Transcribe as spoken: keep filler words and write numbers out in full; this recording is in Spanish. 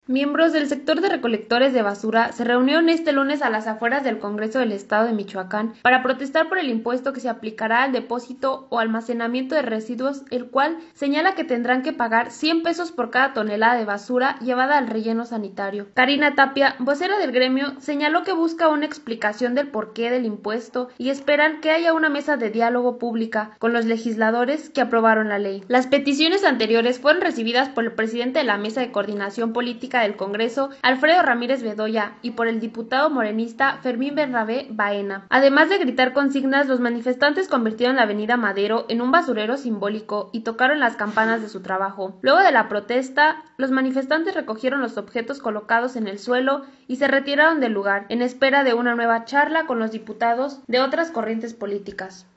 Miembros del sector de recolectores de basura se reunieron este lunes a las afueras del Congreso del Estado de Michoacán para protestar por el impuesto que se aplicará al depósito o almacenamiento de residuos, el cual señala que tendrán que pagar cien pesos por cada tonelada de basura llevada al relleno sanitario. Karina Tapia, vocera del gremio, señaló que busca una explicación del porqué del impuesto y esperan que haya una mesa de diálogo pública con los legisladores que aprobaron la ley. Las peticiones anteriores fueron recibidas por el presidente de la Mesa de Coordinación Política del Congreso, Alfredo Ramírez Bedoya, y por el diputado morenista Fermín Bernabé Baena. Además de gritar consignas, los manifestantes convirtieron la avenida Madero en un basurero simbólico y tocaron las campanas de su trabajo. Luego de la protesta, los manifestantes recogieron los objetos colocados en el suelo y se retiraron del lugar, en espera de una nueva charla con los diputados de otras corrientes políticas.